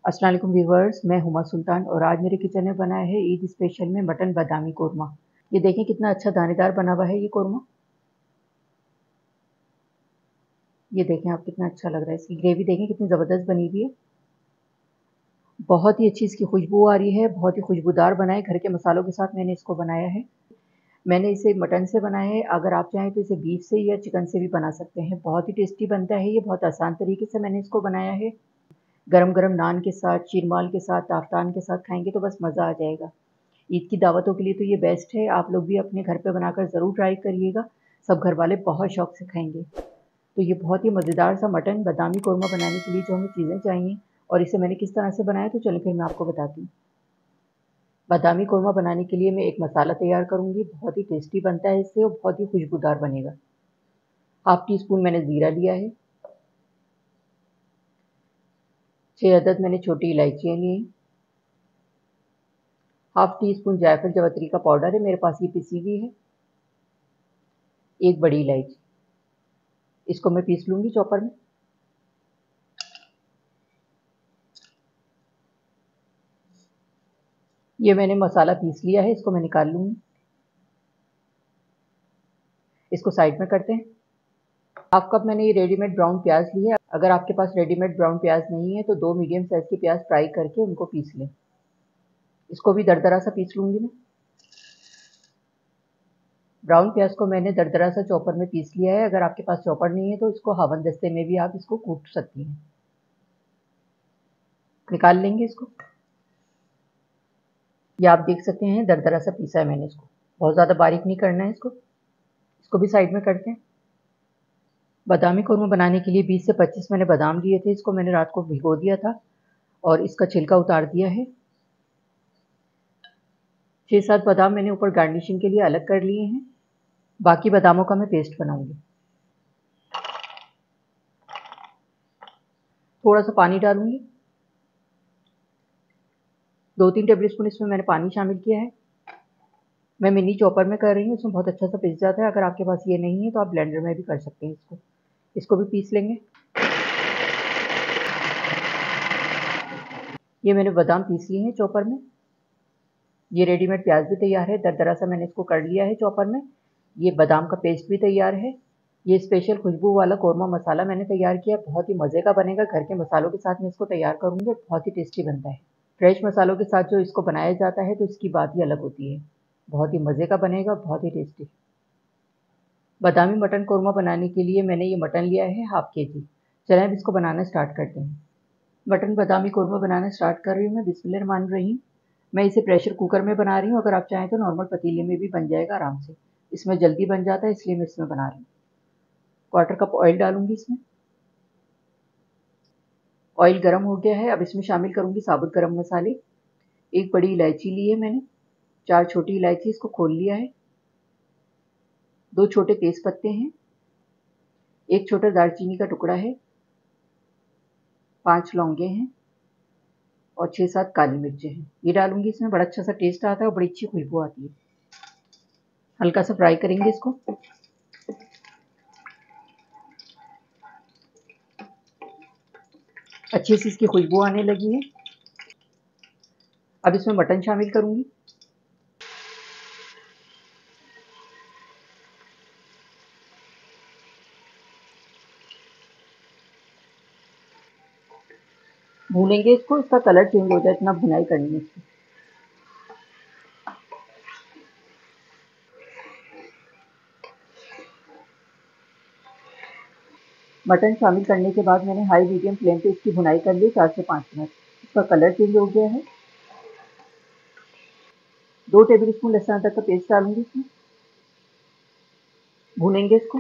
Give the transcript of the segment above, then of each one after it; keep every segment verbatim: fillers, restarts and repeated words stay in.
अस्सलाम वालेकुम व्यूवर्स, मैं हुमा सुल्तान और आज मेरे किचन में बना है ईद स्पेशल में मटन बादामी कोरमा। ये देखें कितना अच्छा दानेदार बना हुआ है ये कोरमा। ये देखें आप कितना अच्छा लग रहा है। इसकी ग्रेवी देखें कितनी ज़बरदस्त बनी हुई है। बहुत ही अच्छी इसकी खुशबू आ रही है, बहुत ही खुशबूदार बना है। घर के मसालों के साथ मैंने इसको बनाया है। मैंने इसे मटन से बनाया है, अगर आप चाहें तो इसे बीफ से या चिकन से भी बना सकते हैं। बहुत ही टेस्टी बनता है ये, बहुत आसान तरीके से मैंने इसको बनाया है। गरम गरम नान के साथ, शीरमाल के साथ, ताफ्तान के साथ खाएंगे तो बस मज़ा आ जाएगा। ईद की दावतों के लिए तो ये बेस्ट है। आप लोग भी अपने घर पे बनाकर ज़रूर ट्राई करिएगा। सब घर वाले बहुत शौक से खाएंगे। तो ये बहुत ही मज़ेदार सा मटन बादामी कोरमा बनाने के लिए जो हमें चीज़ें चाहिए और इसे मैंने किस तरह से बनाया, तो चलिए फिर मैं आपको बताती हूँ। बादामी कोरमा बनाने के लिए मैं एक मसाला तैयार करूँगी। बहुत ही टेस्टी बनता है इससे और बहुत ही खुशबूदार बनेगा। हाफ टी स्पून मैंने ज़ीरा लिया है। छः अदद मैंने छोटी इलायचियाँ ली हैं। हाफ टी स्पून जायफल जवतरी का पाउडर है, मेरे पास ये पिसी हुई है। एक बड़ी इलायची, इसको मैं पीस लूँगी चॉपर में। ये मैंने मसाला पीस लिया है, इसको मैं निकाल लूँगी। इसको साइड में करते हैं। हाफ कप मैंने ये रेडीमेड ब्राउन प्याज ली है। अगर आपके पास रेडीमेड ब्राउन प्याज नहीं है तो दो मीडियम साइज़ के प्याज फ्राई करके उनको पीस लें। इसको भी दरदरा सा पीस लूँगी मैं। ब्राउन प्याज को मैंने दरदरा सा चॉपर में पीस लिया है। अगर आपके पास चॉपर नहीं है तो इसको हवन दस्ते में भी आप इसको कूट सकती हैं। निकाल लेंगे इसको। ये आप देख सकते हैं दरदरा सा पीसा है मैंने इसको, बहुत ज़्यादा बारीक नहीं करना है इसको। इसको भी साइड में करते हैं। बादामी कोरमा बनाने के लिए बीस से पच्चीस मैंने बादाम लिए थे। इसको मैंने रात को भिगो दिया था और इसका छिलका उतार दिया है। छः सात बादाम मैंने ऊपर गार्निशिंग के लिए अलग कर लिए हैं। बाकी बादामों का मैं पेस्ट बनाऊंगी। थोड़ा सा पानी डालूंगी। दो तीन टेबल स्पून इसमें मैंने पानी शामिल किया है। मैं मिनी चॉपर में कर रही हूँ, इसमें बहुत अच्छा सा पिस जाता है। अगर आपके पास ये नहीं है तो आप ब्लेंडर में भी कर सकते हैं इसको। इसको भी पीस लेंगे। ये मैंने बादाम पीस लिए हैं चॉपर में। ये रेडीमेड प्याज भी तैयार है, दरदरा सा मैंने इसको कर लिया है चॉपर में। ये बादाम का पेस्ट भी तैयार है। ये स्पेशल खुशबू वाला कोरमा मसाला मैंने तैयार किया, बहुत ही मज़े का बनेगा। घर के मसालों के साथ मैं इसको तैयार करूँगी और बहुत ही टेस्टी बनता है। फ्रेश मसालों के साथ जो इसको बनाया जाता है तो इसकी बात ही अलग होती है। बहुत ही मज़े का बनेगा, बहुत ही टेस्टी। बादामी मटन कोरमा बनाने के लिए मैंने ये मटन लिया है हाफ के जी। चलें अब इसको बनाना स्टार्ट करते हैं। मटन बादामी कोरमा बनाना स्टार्ट कर रही हूँ मैं। बिस्मिल्लाहिर्रहमानिर्रहीम। मैं इसे प्रेशर कुकर में बना रही हूँ। अगर आप चाहें तो नॉर्मल पतीले में भी बन जाएगा आराम से। इसमें जल्दी बन जाता है इसलिए मैं इसमें बना रही हूँ। क्वार्टर कप ऑयल डालूंगी इसमें। ऑयल गर्म हो गया है, अब इसमें शामिल करूंगी साबुत गरम मसाले। एक बड़ी इलायची ली है मैंने, चार छोटी इलायची, इसको खोल लिया है। दो छोटे तेज पत्ते हैं, एक छोटा दालचीनी का टुकड़ा है, पांच लौंगे हैं और छः सात काली मिर्चें हैं। ये डालूंगी इसमें, बड़ा अच्छा सा टेस्ट आता है और बड़ी अच्छी खुशबू आती है। हल्का सा फ्राई करेंगे इसको। अच्छे से इसकी खुशबू आने लगी है। अब इसमें मटन शामिल करूंगी। भूनेंगे इसको, इसका कलर चेंज हो जाए, इतना भुनाई करनी है इसकी। मटन शामिल करने के बाद मैंने हाई मीडियम फ्लेम पे इसकी भुनाई कर ली चार से पाँच मिनट। इसका कलर चेंज हो गया है। दो टेबल स्पून लहसुन अदरक का पेस्ट डालूंगी इसमें। भूनेंगे इसको।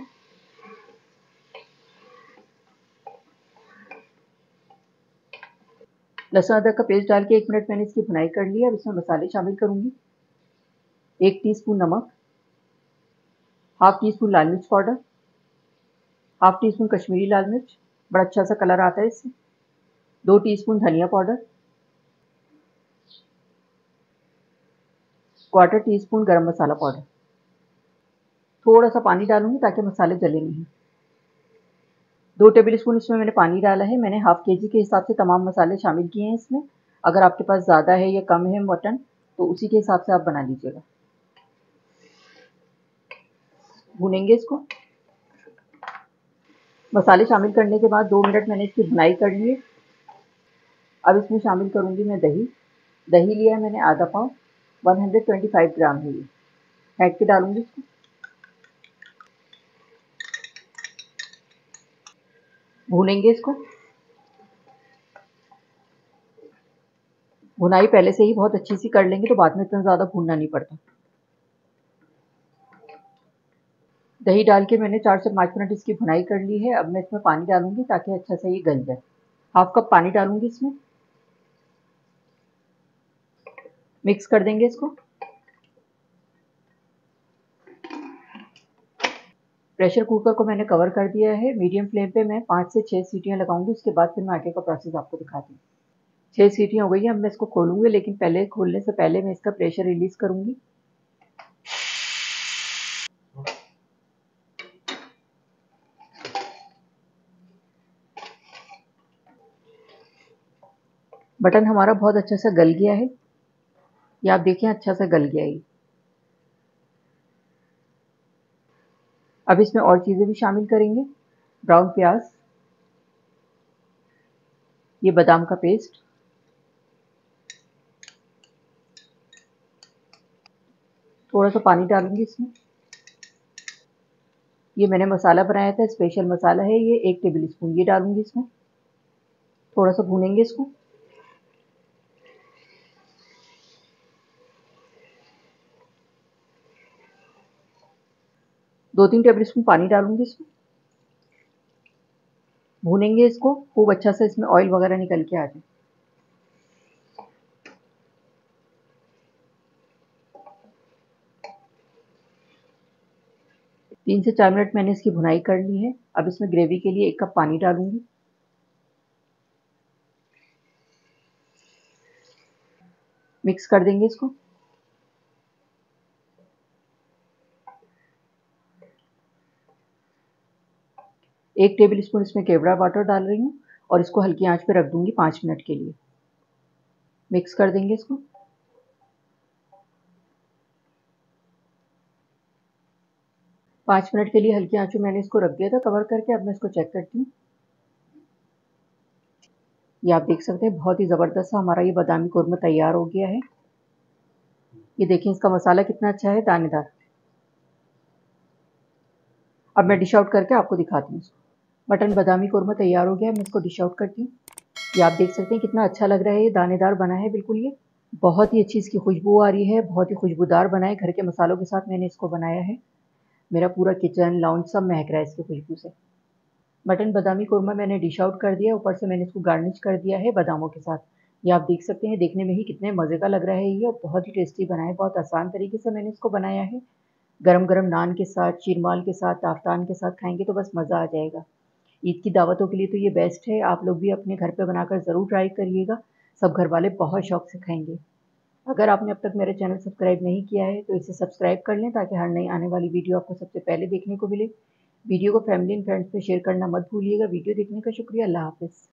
लहसुन अदरक का पेस्ट डाल के एक मिनट मैंने इसकी भुनाई कर ली है। अब इसमें मसाले शामिल करूंगी। एक टीस्पून नमक, हाफ टी स्पून लाल मिर्च powder, half teaspoon Kashmiri लाल मिर्च, बड़ा अच्छा सा कलर आता है इससे। दो टीस्पून धनिया पाउडर, क्वार्टर टी स्पून गरम मसाला पाउडर। थोड़ा सा पानी डालूंगी ताकि मसाले जले नहीं। दो टेबल स्पून इसमें मैंने पानी डाला है। मैंने हाफ के जी के हिसाब से तमाम मसाले शामिल किए हैं इसमें। अगर आपके पास ज़्यादा है या कम है मटन तो उसी के हिसाब से आप बना लीजिएगा। भूनेंगे इसको। मसाले शामिल करने के बाद दो मिनट मैंने इसकी भुनाई कर ली है। अब इसमें शामिल करूँगी मैं दही। दही लिया है मैंने आधा पाव, एक सौ पच्चीस ग्राम है ये। फेंट के डालूंगी इसको। भूनेंगे इसको। भुनाई पहले से ही बहुत अच्छी सी कर लेंगे तो बाद में इतना ज़्यादा भूनना नहीं पड़ता। दही डाल के मैंने चार से पाँच मिनट इसकी भुनाई कर ली है। अब मैं इसमें पानी डालूंगी ताकि अच्छा से ये गल जाए। हाफ कप पानी डालूंगी इसमें। मिक्स कर देंगे इसको। प्रेशर कुकर को मैंने कवर कर दिया है। मीडियम फ्लेम पे मैं पाँच से छः सीटियाँ लगाऊंगी। उसके बाद फिर मैं आगे का प्रोसेस आपको दिखाती हूँ। छः सीटियाँ हो गई हैं। अब मैं इसको खोलूंगी, लेकिन पहले खोलने से पहले मैं इसका प्रेशर रिलीज करूंगी। बटन हमारा बहुत अच्छा सा गल गया है। ये आप देखें अच्छा सा गल गया है। अब इसमें और चीज़ें भी शामिल करेंगे। ब्राउन प्याज, ये बादाम का पेस्ट, थोड़ा सा पानी डालूंगी इसमें। ये मैंने मसाला बनाया था, स्पेशल मसाला है ये, एक टेबल स्पून ये डालूंगी इसमें। थोड़ा सा भूनेंगे इसको। दो तीन टेबल स्पून पानी डालूंगी इसमें। भूनेंगे इसको खूब अच्छा से, इसमें ऑयल वगैरह निकल के आ जाए। तीन से चार मिनट मैंने इसकी भुनाई कर ली है। अब इसमें ग्रेवी के लिए एक कप पानी डालूंगी। मिक्स कर देंगे इसको। एक टेबल स्पून इसमें केवड़ा वाटर डाल रही हूँ और इसको हल्की आंच पे रख दूंगी पाँच मिनट के लिए। मिक्स कर देंगे इसको। पाँच मिनट के लिए हल्की आंच में मैंने इसको रख दिया था कवर करके। अब मैं इसको चेक करती हूँ। ये आप देख सकते हैं बहुत ही ज़बरदस्त सा हमारा ये बादामी कोरमा तैयार हो गया है। ये देखिए इसका मसाला कितना अच्छा है, दानेदार। अब मैं डिश आउट करके आपको दिखाती हूँ। मटन बादामी कोरमा तैयार हो गया है। मैं इसको डिश आउट करती हूँ। ये आप देख सकते हैं कितना अच्छा लग रहा है, ये दानेदार बना है बिल्कुल। ये बहुत ही अच्छी इसकी खुशबू आ रही है, बहुत ही खुशबूदार बना है। घर के मसालों के साथ मैंने इसको बनाया है। मेरा पूरा किचन लाउंज सब महक रहा है इसकी खुशबू से। मटन बादामी कोरमा मैंने डिश आउट कर दिया। ऊपर से मैंने इसको गार्निश कर दिया है बादामों के साथ। ये आप देख सकते हैं देखने में ही कितने मज़े का लग रहा है ये, और बहुत ही टेस्टी बना है। बहुत आसान तरीके से मैंने इसको बनाया है। गरम गरम नान के साथ, शीरमाल के साथ, ताफ्तान के साथ खाएंगे तो बस मज़ा आ जाएगा। ईद की दावतों के लिए तो ये बेस्ट है। आप लोग भी अपने घर पे बनाकर ज़रूर ट्राई करिएगा। सब घर वाले बहुत शौक से खाएंगे। अगर आपने अब तक मेरा चैनल सब्सक्राइब नहीं किया है तो इसे सब्सक्राइब कर लें ताकि हर नई आने वाली वीडियो आपको सबसे पहले देखने को मिले। वीडियो को फैमिली एंड फ्रेंड्स में शेयर करना मत भूलिएगा। वीडियो देखने का शुक्रिया। अल्लाह हाफ़िज़।